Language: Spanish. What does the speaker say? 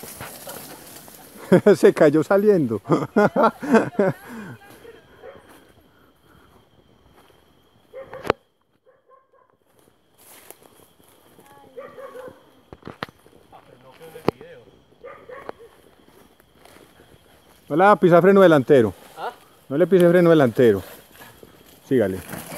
Se cayó saliendo. No le va a pisar freno delantero. ¿Ah? No le pise freno delantero. Sígale.